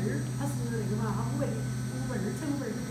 儿，它是那个嘛，五味成味儿。